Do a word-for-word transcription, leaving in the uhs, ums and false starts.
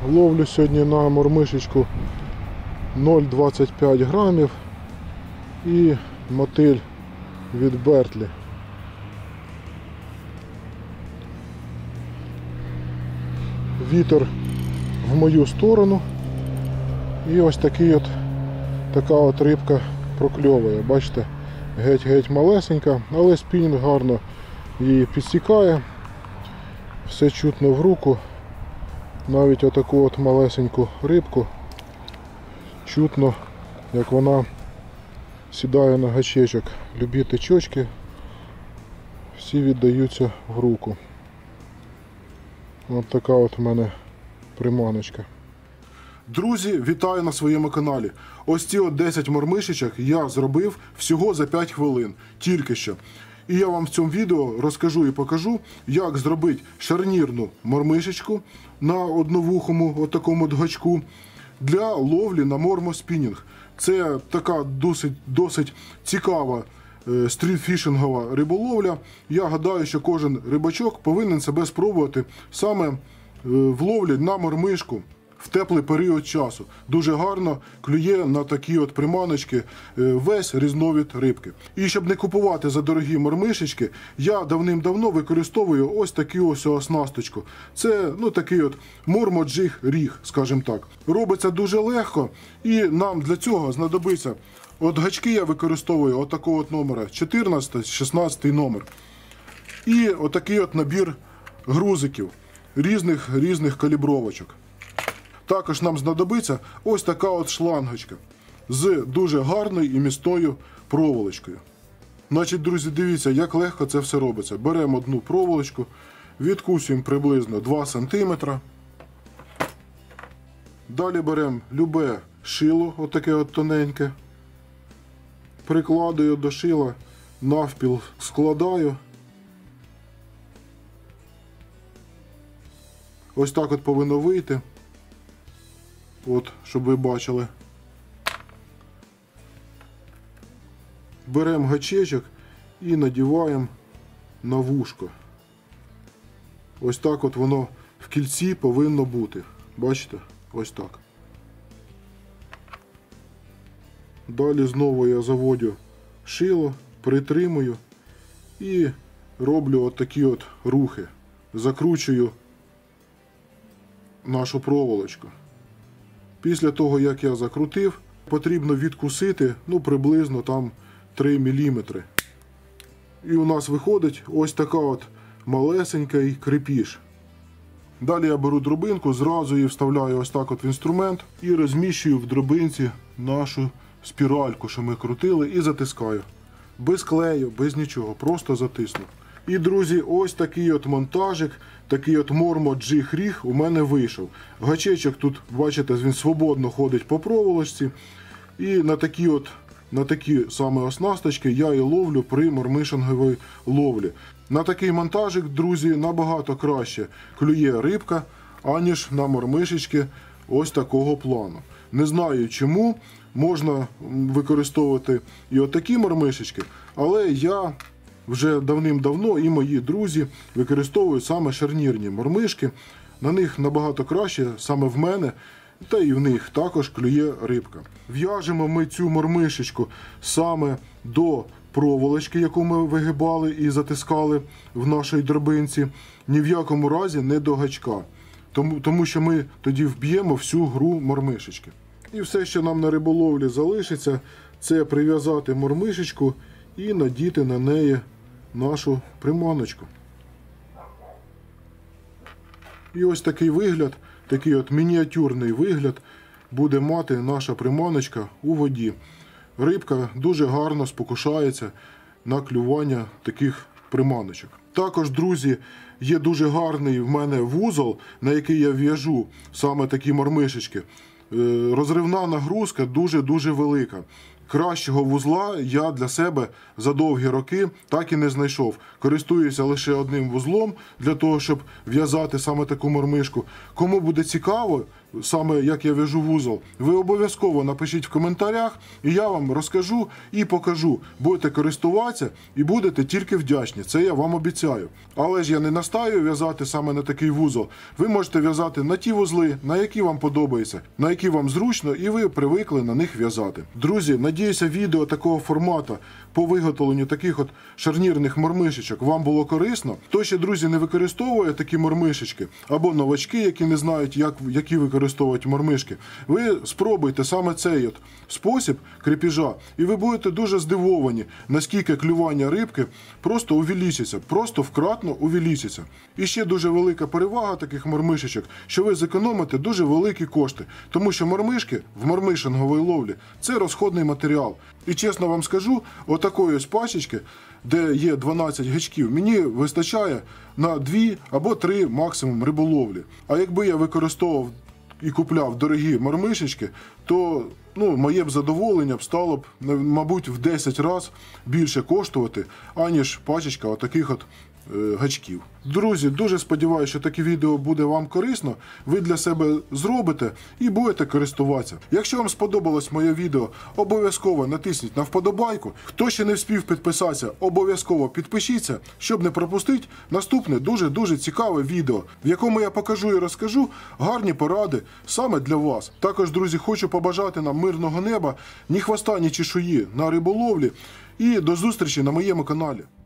Ловлю сьогодні на мормишечку нуль двадцять п'ять грамів і мотиль від Бертлі. Вітер в мою сторону і ось такий от, така от рибка прокльовує. Бачите, геть-геть малесенька, але спінінг гарно її підсікає. Все чутно в руку. Навіть отаку от малесеньку рибку чутно, як вона сідає на гачечок. Любі тичочки всі віддаються в руку. Ось така от у мене приманочка. Друзі, вітаю на своєму каналі. Ось ці от десять мормишечок я зробив всього за п'ять хвилин, тільки що. І я вам в цьому відео розкажу і покажу, як зробити шарнірну мормишечку на одновухому от такому от гачку для ловлі на мормоспінінг. Це така досить, досить цікава стрітфішингова риболовля. Я гадаю, що кожен рибачок повинен себе спробувати саме в ловлі на мормишку в теплий період часу. Дуже гарно клює на такі от приманочки весь різновид рибки. І щоб не купувати за дорогі мормишечки, я давним-давно використовую ось таку ось оснасточку. Це ну такий от мормоджиг ріг, скажімо так. Робиться дуже легко і нам для цього знадобиться, от гачки я використовую от такого от номера, чотирнадцятий, шістнадцятий номер. І отакий от набір грузиків різних, різних калібровочок. Також нам знадобиться ось така от шлангочка з дуже гарною і міцною проволочкою. Значить, друзі, дивіться, як легко це все робиться. Беремо одну проволочку, відкусуємо приблизно два сантиметри. Далі беремо любе шило, отаке от тоненьке. Прикладаю до шила, навпіл складаю. Ось так от повинно вийти. От, щоб ви бачили. Беремо гачечок і надіваємо на вушко. Ось так от воно в кільці повинно бути. Бачите? Ось так. Далі знову я заводю шило, притримую і роблю от такі от рухи. Закручую нашу проволочку. Після того, як я закрутив, потрібно відкусити, ну, приблизно там три міліметри. І у нас виходить ось така от малесенький крепіж. Далі я беру дробинку, зразу її вставляю ось так от в інструмент і розміщую в дробинці нашу спіральку, що ми крутили, і затискаю. Без клею, без нічого, просто затисну. І, друзі, ось такий от монтажик, такий от мормоджиг ріг у мене вийшов. Гачечок тут, бачите, він свободно ходить по проволочці. І на такі от, на такі саме оснасточки я і ловлю при мормишинговій ловлі. На такий монтажик, друзі, набагато краще клює рибка, аніж на мормишечки ось такого плану. Не знаю чому, можна використовувати і отакі мормишечки, але я вже давним-давно і мої друзі використовують саме шарнірні мормишки. На них набагато краще, саме в мене, та і в них також клює рибка. В'яжемо ми цю мормишечку саме до проволочки, яку ми вигибали і затискали в нашій дробинці. Ні в якому разі не до гачка, тому, тому що ми тоді вб'ємо всю гру мормишечки. І все, що нам на риболовлі залишиться, це прив'язати мормишечку і надіти на неї нашу приманочку. І ось такий вигляд, такий от мініатюрний вигляд буде мати наша приманочка у воді. Рибка дуже гарно спокушається на клювання таких приманочок. Також, друзі, є дуже гарний в мене вузол, на який я в'яжу саме такі мормишечки. Розривна нагрузка дуже-дуже велика. Кращого вузла я для себе за довгі роки так і не знайшов. Користуюся лише одним вузлом для того, щоб в'язати саме таку мормишку. Кому буде цікаво, саме як я в'яжу вузол, ви обов'язково напишіть в коментарях, і я вам розкажу і покажу. Будете користуватися і будете тільки вдячні, це я вам обіцяю. Але ж я не настаю в'язати саме на такий вузол. Ви можете в'язати на ті вузли, на які вам подобається, на які вам зручно і ви привикли на них в'язати. Друзі, надіюся, відео такого формату по виготовленню таких от шарнірних мормишечок вам було корисно. Хто ще, друзі, не використовує такі мормишечки, або новачки, які не знають, як, які використовують мормишки, ви спробуйте саме цей от спосіб крепежа, і ви будете дуже здивовані, наскільки клювання рибки просто увеличиться, просто вкратно увеличиться. І ще дуже велика перевага таких мормишечок, що ви зекономите дуже великі кошти, тому що мормишки в мормишинговій ловлі – це розходний матеріал. І чесно вам скажу, отакої ось пачечки, де є дванадцять гачків, мені вистачає на дві або три максимум риболовлі. А якби я використовував і купляв дорогі мормишечки, то ну, моє б задоволення б стало б, мабуть, в десять разів більше коштувати, аніж пачечка отаких от е, гачків. Друзі, дуже сподіваюся, що таке відео буде вам корисно, ви для себе зробите і будете користуватися. Якщо вам сподобалось моє відео, обов'язково натисніть на вподобайку. Хто ще не встиг підписатися, обов'язково підпишіться, щоб не пропустити наступне дуже-дуже цікаве відео, в якому я покажу і розкажу гарні поради саме для вас. Також, друзі, хочу побажати нам мирного неба, ні хвоста, ні чешуї на риболовлі і до зустрічі на моєму каналі.